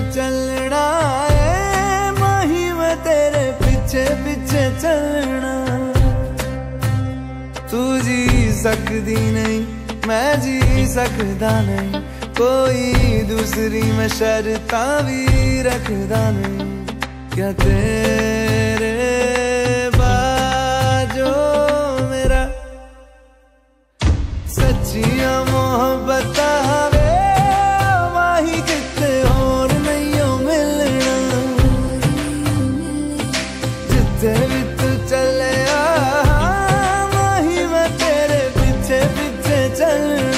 चलना है माही, मैं तेरे पीछे पीछे चलना। तू जी सकदी नहीं मैं जी सकदा नहीं, कोई दूसरी मैं शर्तां भी रखदा नहीं। क्या तेरे बाजो मेरा सच्चियां मोहब्बत वे माही, किते होर नहीं हो मिलना। जिथे भी तू चले माही, मैं तेरे पीछे पीछे चलना।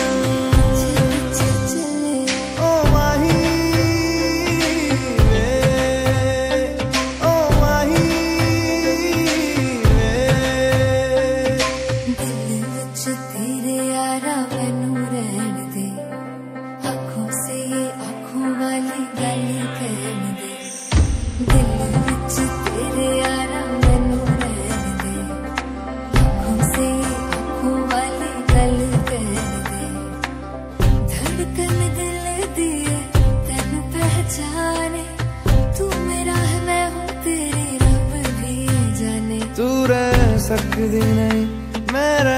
तू रह सकदी नहीं